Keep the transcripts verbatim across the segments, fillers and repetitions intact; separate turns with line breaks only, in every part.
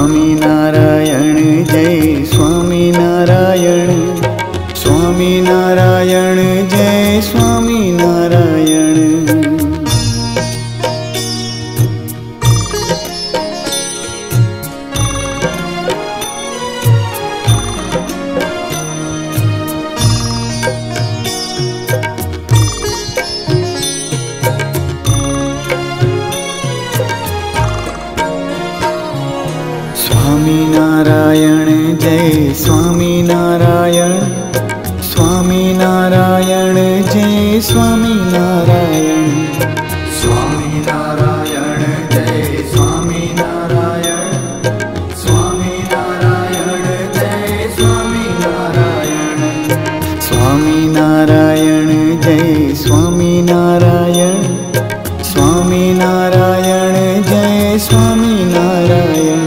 स्वामीनारायण जय स्वामीनारायण स्वामीनारायण जय स्वामीनारायण। स्वामीनारायण जय स्वामीनारायण स्वामीनारायण जय स्वामीनारायण।
स्वामीनारायण जय स्वामीनारायण स्वामीनारायण जय स्वामीनारायण।
स्वामीनारायण जय स्वामीनारायण स्वामीनारायण जय स्वामीनारायण।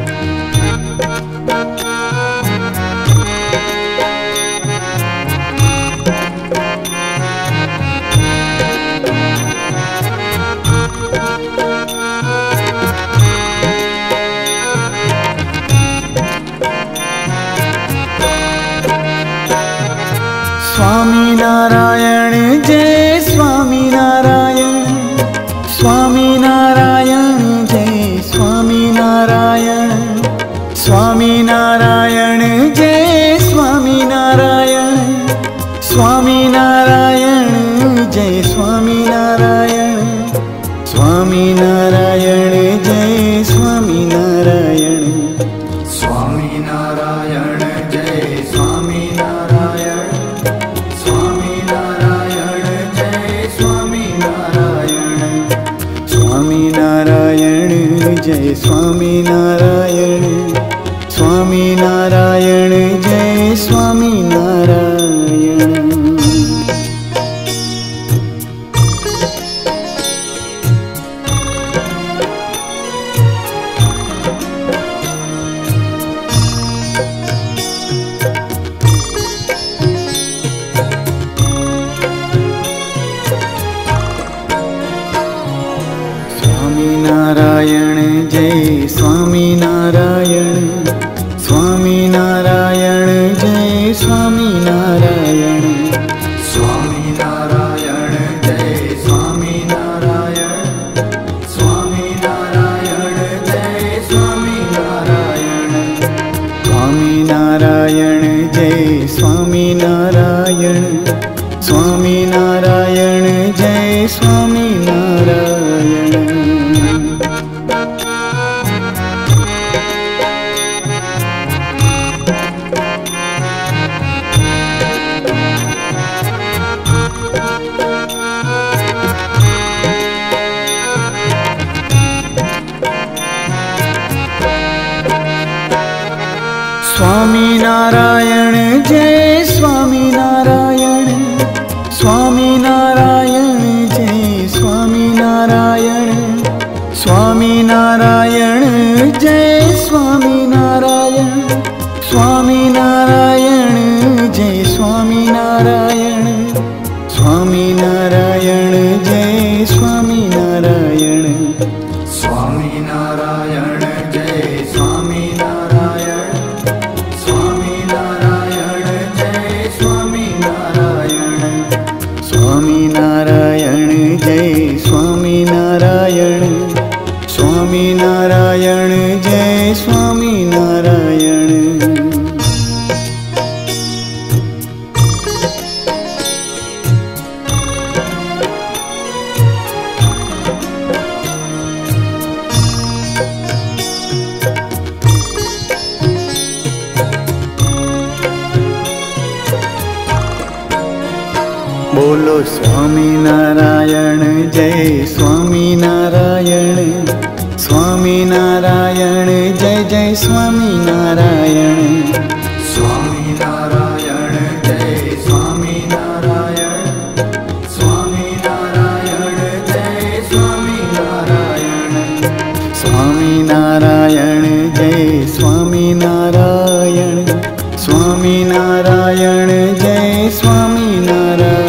स्वामीनारायण जय स्वामीनारायण स्वामीनारायण जय स्वामीनारायण। स्वामीनारायण जय स्वामीनारायण स्वामीनारायण जय स्वामीनारायण। स्वामीनारायण जय स्वामीनारायण।
स्वामीनारायण जय स्वामीनारायण स्वामीनारायण जय स्वामीनारायण।
स्वामीनारायण जय स्वामीनारायण स्वामीनारायण जय स्वामीनारायण। स्वामीनारायण जय स्वामीनारायण स्वामीनारायण जय स्वामीनारायण।
स्वामीनारायण जय स्वामीनारायण स्वामीनारायण जय स्वामीनारायण।
स्वामीनारायण जय स्वामीनारायण स्वामीनारायण जय स्वामीनारायण। स्वामीनारायण जय स्वामीनारायण स्वामीनारायण जय स्वामीनारायण। स्वामीनारायण जय स्वामीनारायण स्वामीनारायण जय स्वामीनारायण। स्वामीनारायण जय स्वामीनारायण।
स्वामीनारायण जय स्वामीनारायण स्वामीनारायण जय स्वामीनारायण।
स्वामीनारायण जय स्वामीनारायण स्वामीनारायण जय स्वामीनारायण। बोलो स्वामीनारायण जय स्वामीनारायण स्वामीनारायण जय जय स्वामीनारायण।
स्वामीनारायण जय स्वामीनारायण स्वामीनारायण जय स्वामीनारायण।
स्वामीनारायण जय स्वामीनारायण स्वामीनारायण जय स्वामीनारायण।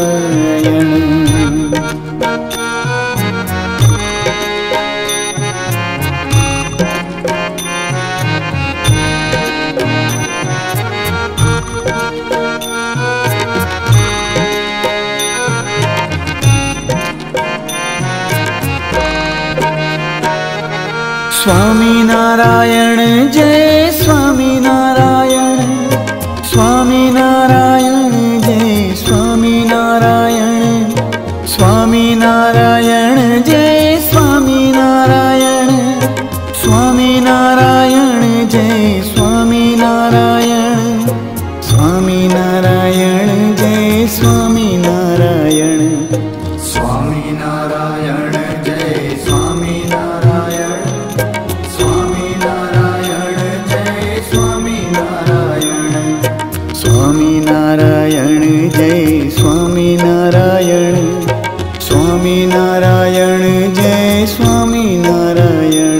स्वामीनारायण जय स्वामीनारायण, स्वामीनारायण जय स्वामीनारायण, स्वामीनारायण जय स्वामीनारायण, स्वामीनारायण जय स्वामीनारायण, स्वामीनारायण जय स्वामीनारायण,
स्वामीनारायण जय स्वामीनारायण, स्वामीनारायण जय स्वामीनारायण,
स्वामीनारायण जय स्वामीनारायण, स्वामीनारायण जय स्वामीनारायण।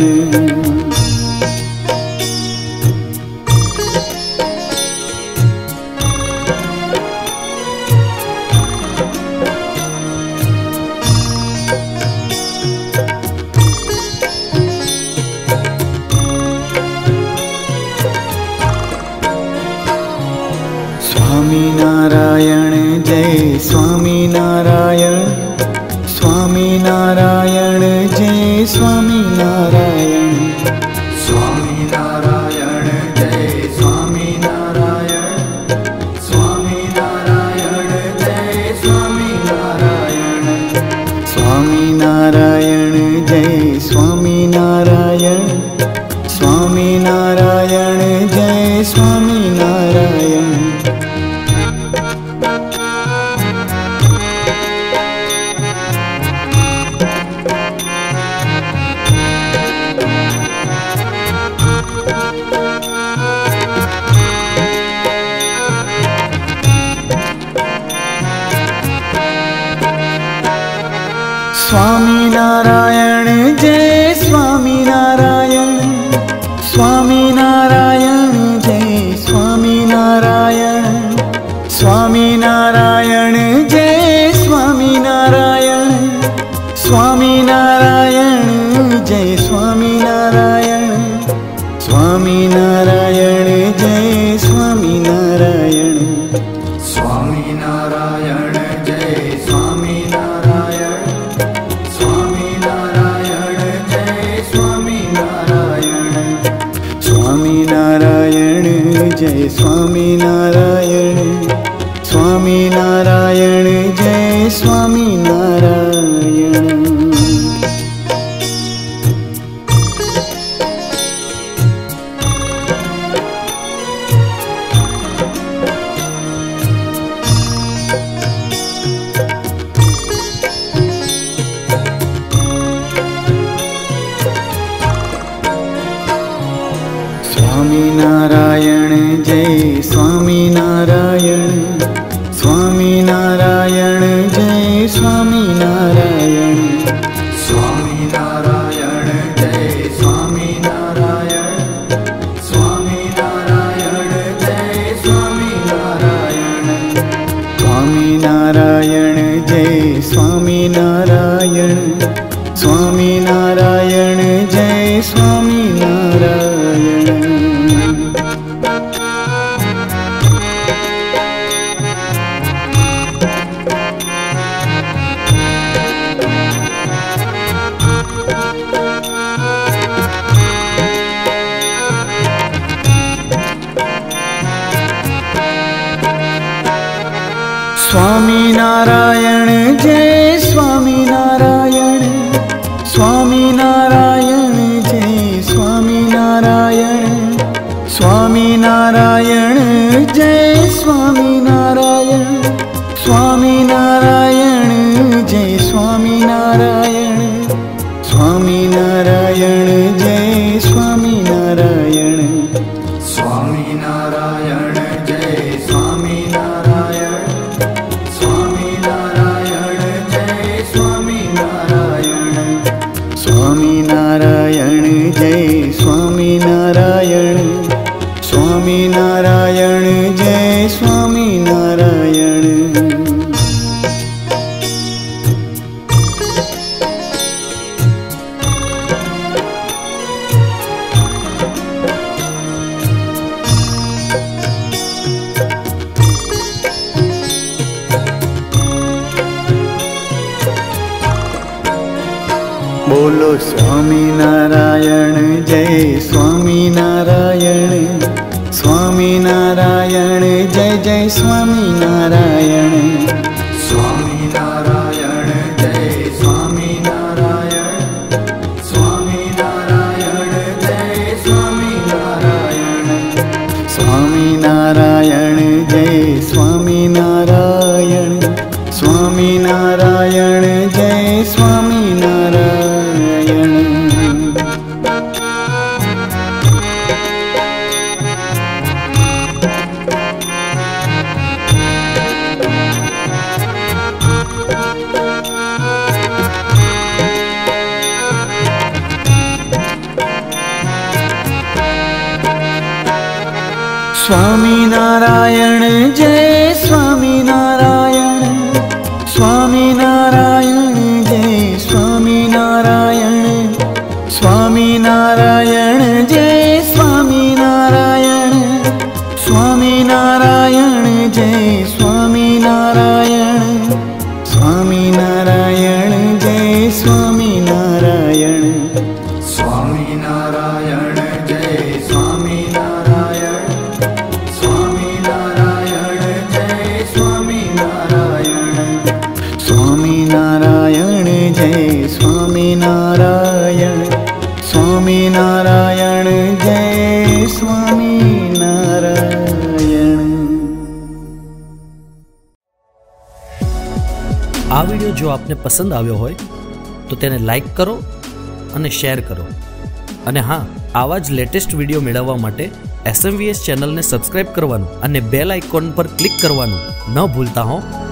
स्वामीनारायण जय स्वामीनारायण, स्वामीनारायण जय स्वामीनारायण,
स्वामीनारायण जय स्वामीनारायण, स्वामीनारायण जय स्वामीनारायण,
स्वामीनारायण जय स्वामीनारायण, स्वामीनारायण जय स्वामीनारायण। स्वामीनारायण जय स्वामीनारायण, स्वामीनारायण जय स्वामीनारायण, स्वामीनारायण जय स्वामीनारायण, स्वामीनारायण जय स्वामीनारायण, स्वामीनारायण जय स्वामीनारायण,
स्वामीनारायण जय स्वामीनारायण, स्वामीनारायण जय स्वामीनारायण,
स्वामीनारायण जय स्वामीनारायण, स्वामीनारायण जय स्वामीनारायण। स्वामीनारायण जय स्वामीनारायण, स्वामीनारायण जय स्वामीनारायण,
स्वामीनारायण जय स्वामीनारायण, स्वामीनारायण जय स्वामीनारायण,
स्वामीनारायण जय स्वामीनारायण, स्वामीनारायण जय स्वामीनारायण। स्वामीनारायण जय स्वामीनारायण, स्वामीनारायण जय स्वामीनारायण, स्वामीनारायण जय स्वामीनारायण, स्वामीनारायण जय स्वामीनारायण, स्वामीनारायण जय स्वामीनारायण,
स्वामीनारायण जय स्वामीनारायण, स्वामीनारायण जय स्वामीनारायण,
स्वामीनारायण जय स्वामीनारायण, स्वामीनारायण जय स्वामीनारायण। बोलो स्वामीनारायण નારાયણ જય સ્વામિનારાયણ સ્વામિનારાયણ જય જય સ્વામિનારાયણ
સ્વામિનારાયણ જય સ્વામિનારાયણ સ્વામિનારાયણ જય સ્વામિનારાયણ
સ્વામિનારાયણ જય સ્વામિનારાયણ સ્વામિનારાયણ જય સ્વામિનારાયણ સ્વામિનારાયણ જય સ્વામિનારાયણ સ્વામિનારાયણ જય સ્વામિનારાયણ સ્વામિનારાયણ જય સ્વામિનારાયણ સ્વામિનારાયણ જય સ્વામિનારાયણ સ્વામિનારાયણ જય સ્વામિનારાયણ
સ્વામિનારાયણ જય સ્વામિનારાયણ સ્વામિનારાયણ જય સ્વામિનારાયણ
સ્વામિનારાયણ જય સ્વામિનારાયણ સ્વામિનારાયણ જય સ્વામિનારાયણ।
આ વિડીયો જો આપને પસંદ આવ્યો હોય તો તેને લાઈક કરો અને શેર કરો અને હા, આવા જ લેટેસ્ટ વિડીયો મેળવવા માટે એસ એમ વી એસ ચેનલને સબસ્ક્રાઇબ કરવાનું અને બેલ આઇકોન પર ક્લિક કરવાનું ન ભૂલતા હો।